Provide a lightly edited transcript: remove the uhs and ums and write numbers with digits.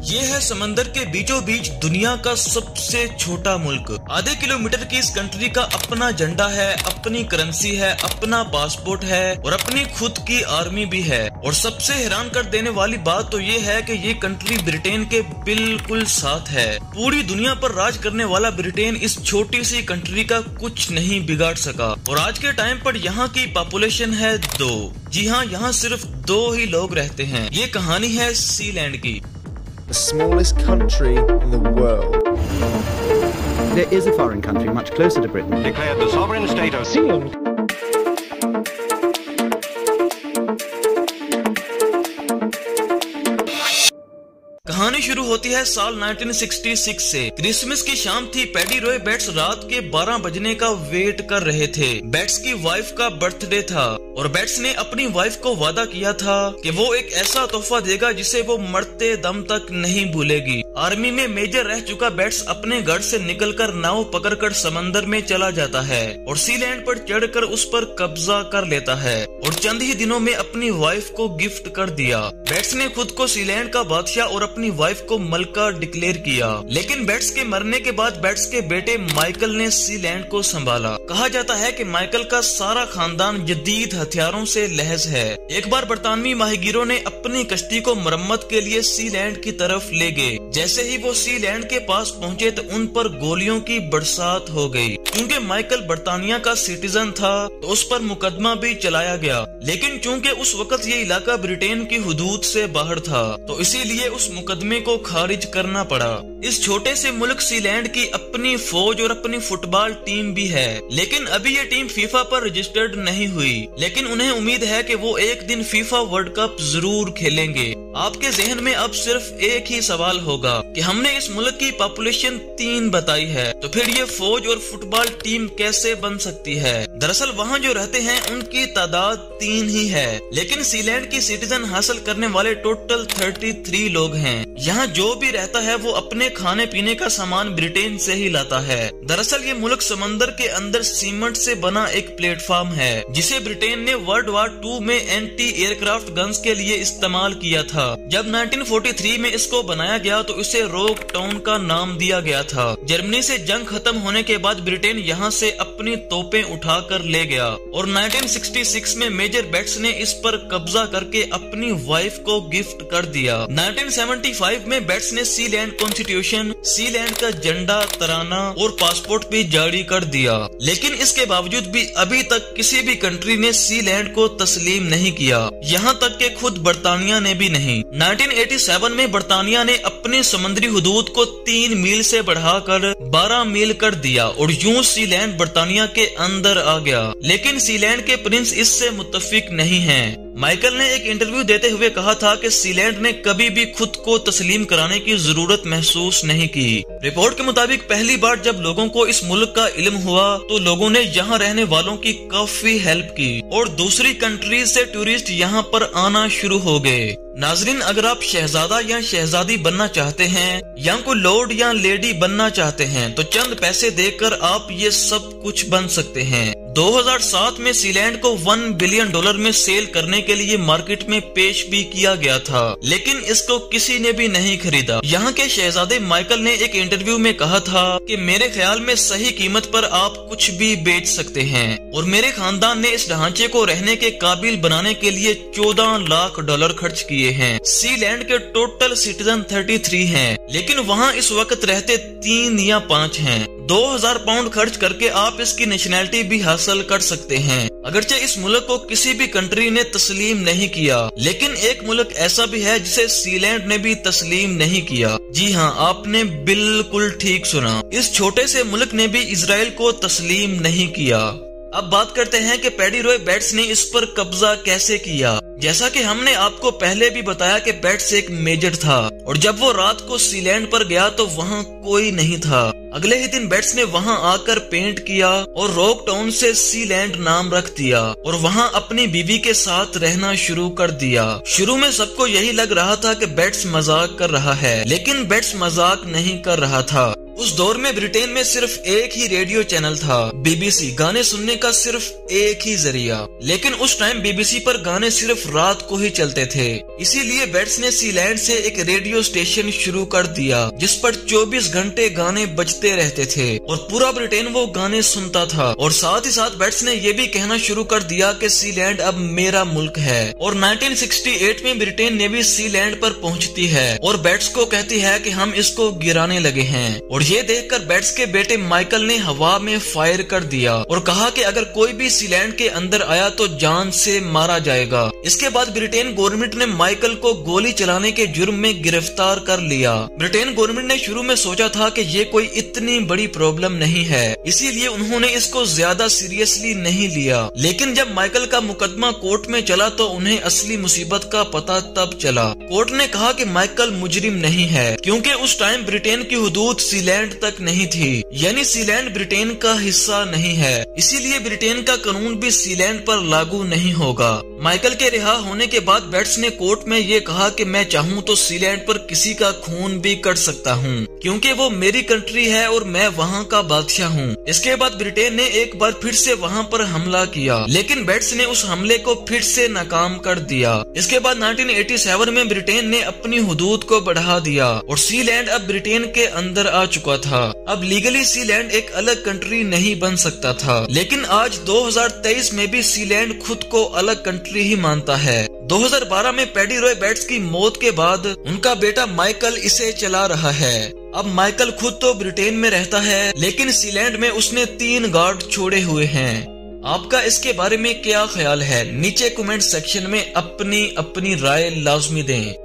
ये है समंदर के बीचों बीच दुनिया का सबसे छोटा मुल्क। आधे किलोमीटर की इस कंट्री का अपना झंडा है, अपनी करेंसी है, अपना पासपोर्ट है और अपनी खुद की आर्मी भी है। और सबसे हैरान कर देने वाली बात तो ये है कि ये कंट्री ब्रिटेन के बिल्कुल साथ है। पूरी दुनिया पर राज करने वाला ब्रिटेन इस छोटी सी कंट्री का कुछ नहीं बिगाड़ सका। और आज के टाइम पर यहाँ की पॉपुलेशन है 2। जी हाँ, यहाँ सिर्फ 2 ही लोग रहते हैं। ये कहानी है सीलैंड की। The smallest country in the world. There is a foreign country much closer to Britain. Declared the sovereign state of Sealand. कहानी शुरू होती है साल 1966 से। क्रिसमस की शाम थी। पैडी रॉय बेट्स रात के 12 बजने का वेट कर रहे थे। बेट्स की वाइफ का बर्थडे था और बेट्स ने अपनी वाइफ को वादा किया था कि वो एक ऐसा तोहफा देगा जिसे वो मरते दम तक नहीं भूलेगी। आर्मी में मेजर रह चुका बेट्स अपने घर से निकलकर नाव पकड़कर समंदर में चला जाता है और सीलैंड पर चढ़कर उस पर कब्जा कर लेता है और चंद ही दिनों में अपनी वाइफ को गिफ्ट कर दिया। बेट्स ने खुद को सीलैंड का बादशाह और अपनी वाइफ को मलका डिक्लेयर किया। लेकिन बेट्स के मरने के बाद बेट्स के बेटे माइकल ने सीलैंड को संभाला। कहा जाता है कि माइकल का सारा खानदान जदीद हथियारों से लैस है। एक बार बरतानवी माहीगीरों ने अपनी कश्ती को मरम्मत के लिए सीलैंड की तरफ ले गए। जैसे ही वो सीलैंड के पास पहुंचे तो उन पर गोलियों की बरसात हो गई। क्योंकि माइकल बरतानिया का सिटीजन था तो उस पर मुकदमा भी चलाया गया। लेकिन चूंकि उस वक्त ये इलाका ब्रिटेन की हुदूद से बाहर था तो इसीलिए उस मुकदमे को खारिज करना पड़ा। इस छोटे से मुल्क सीलैंड की अपनी फौज और अपनी फुटबॉल टीम भी है। लेकिन अभी ये टीम फीफा पर रजिस्टर्ड नहीं हुई। लेकिन उन्हें उम्मीद है कि वो एक दिन फीफा वर्ल्ड कप जरूर खेलेंगे। आपके जहन में अब सिर्फ एक ही सवाल होगा कि हमने इस मुल्क की पॉपुलेशन 3 बताई है तो फिर ये फौज और फुटबॉल टीम कैसे बन सकती है। दरअसल वहाँ जो रहते हैं उनकी तादाद 3 ही है। लेकिन सीलैंड की सिटीजन हासिल करने वाले टोटल 33 लोग हैं। यहाँ जो भी रहता है वो अपने खाने पीने का सामान ब्रिटेन से ही लाता है। दरअसल ये मुल्क समंदर के अंदर सीमेंट से बना एक प्लेटफॉर्म है जिसे ब्रिटेन ने वर्ल्ड वॉर 2 में एंटी एयरक्राफ्ट गन्स के लिए इस्तेमाल किया था। जब 1943 में इसको बनाया गया तो इसे रॉक टाउन का नाम दिया गया था। जर्मनी से जंग खत्म होने के बाद ब्रिटेन यहाँ से अपनी तोपें उठाकर ले गया और 1966 में मेजर बेट्स ने इस पर कब्जा करके अपनी वाइफ को गिफ्ट कर दिया। 1975 में बेट्स ने सीलैंड कॉन्स्टिट्यूशन, सीलैंड का झंडा, तराना और पासपोर्ट भी जारी कर दिया। लेकिन इसके बावजूद भी अभी तक किसी भी कंट्री ने सीलैंड को तस्लीम नहीं किया, यहाँ तक कि खुद बरतानिया ने भी नहीं। 1987 में बरतानिया ने अपनी समुद्री हुदूद को 3 मील से बढ़ाकर 12 मील कर दिया और यूं सीलैंड बरतानिया के अंदर आ गया। लेकिन सीलैंड के प्रिंस इससे मुत्तफिक नहीं हैं। माइकल ने एक इंटरव्यू देते हुए कहा था कि सीलैंड ने कभी भी खुद को तस्लीम कराने की जरूरत महसूस नहीं की। रिपोर्ट के मुताबिक पहली बार जब लोगों को इस मुल्क का इल्म हुआ तो लोगों ने यहाँ रहने वालों की काफी हेल्प की और दूसरी कंट्रीज से टूरिस्ट यहाँ पर आना शुरू हो गए। नाजरीन, अगर आप शहजादा या शहजादी बनना चाहते हैं या कोई लॉर्ड या लेडी बनना चाहते हैं तो चंद पैसे देकर आप ये सब कुछ बन सकते हैं। 2007 में सीलैंड को $1 बिलियन में सेल करने के लिए मार्केट में पेश भी किया गया था, लेकिन इसको किसी ने भी नहीं खरीदा। यहाँ के शहजादे माइकल ने एक इंटरव्यू में कहा था कि मेरे ख्याल में सही कीमत पर आप कुछ भी बेच सकते हैं और मेरे खानदान ने इस ढांचे को रहने के काबिल बनाने के लिए $14 लाख खर्च किए हैं। सीलैंड के टोटल सिटीजन 33 हैं, लेकिन वहाँ इस वक्त रहते 3 या 5 हैं। 2000 पाउंड खर्च करके आप इसकी नेशनैलिटी भी हासिल कर सकते हैं। अगरचे इस मुल्क को किसी भी कंट्री ने तस्लीम नहीं किया, लेकिन एक मुल्क ऐसा भी है जिसे सीलैंड ने भी तस्लीम नहीं किया। जी हाँ, आपने बिल्कुल ठीक सुना, इस छोटे से मुल्क ने भी इजराइल को तस्लीम नहीं किया। अब बात करते हैं कि पैडी रॉय बेट्स ने इस पर कब्जा कैसे किया। जैसा कि हमने आपको पहले भी बताया कि बेट्स एक मेजर था और जब वो रात को सीलैंड पर गया तो वहाँ कोई नहीं था। अगले ही दिन बेट्स ने वहाँ आकर पेंट किया और रॉक टाउन से सीलैंड नाम रख दिया और वहाँ अपनी बीवी के साथ रहना शुरू कर दिया। शुरू में सबको यही लग रहा था कि बेट्स मजाक कर रहा है, लेकिन बेट्स मजाक नहीं कर रहा था। उस दौर में ब्रिटेन में सिर्फ एक ही रेडियो चैनल था, BBC, गाने सुनने का सिर्फ एक ही जरिया। लेकिन उस टाइम BBC पर गाने सिर्फ रात को ही चलते थे, इसीलिए बेट्स ने सीलैंड से एक रेडियो स्टेशन शुरू कर दिया जिस पर 24 घंटे गाने बजते रहते थे और पूरा ब्रिटेन वो गाने सुनता था। और साथ ही साथ बेट्स ने ये भी कहना शुरू कर दिया कि सीलैंड अब मेरा मुल्क है। और 1968 में ब्रिटेन नेवी सीलैंड पर पहुंचती है और बेट्स को कहती है कि हम इसको गिराने लगे हैं। और ये देखकर बेट्स के बेटे माइकल ने हवा में फायर कर दिया और कहा कि अगर कोई भी सीलैंड के अंदर आया तो जान से मारा जाएगा। इसके बाद ब्रिटेन गवर्नमेंट ने माइकल को गोली चलाने के जुर्म में गिरफ्तार कर लिया। ब्रिटेन गवर्नमेंट ने शुरू में सोचा था कि ये कोई इतनी बड़ी प्रॉब्लम नहीं है, इसीलिए उन्होंने इसको ज्यादा सीरियसली नहीं लिया। लेकिन जब माइकल का मुकदमा कोर्ट में चला तो उन्हें असली मुसीबत का पता तब चला। कोर्ट ने कहा कि माइकल मुजरिम नहीं है, क्योंकि उस टाइम ब्रिटेन की हुदूद सीलैंड तक नहीं थी, यानी सीलैंड ब्रिटेन का हिस्सा नहीं है, इसीलिए ब्रिटेन का कानून भी सीलैंड पर लागू नहीं होगा। माइकल के रिहा होने के बाद बेट्स ने कोर्ट में ये कहा कि मैं चाहूँ तो सीलैंड पर किसी का खून भी कर सकता हूँ, क्योंकि वो मेरी कंट्री है और मैं वहाँ का बादशाह हूँ। इसके बाद ब्रिटेन ने एक बार फिर से वहाँ पर हमला किया, लेकिन बेट्स ने उस हमले को फिर से नाकाम कर दिया। इसके बाद 1987 में ब्रिटेन ने अपनी हुदूद को बढ़ा दिया और सीलैंड अब ब्रिटेन के अंदर आ चुका था। अब लीगली सीलैंड एक अलग कंट्री नहीं बन सकता था, लेकिन आज 2023 में भी सीलैंड खुद को अलग कंट्री ही मानता है। 2012 में पैडी रॉय बेट्स की मौत के बाद उनका बेटा माइकल इसे चला रहा है। अब माइकल खुद तो ब्रिटेन में रहता है, लेकिन सीलैंड में उसने 3 गार्ड छोड़े हुए हैं। आपका इसके बारे में क्या ख्याल है? नीचे कमेंट सेक्शन में अपनी राय लाजमी दें।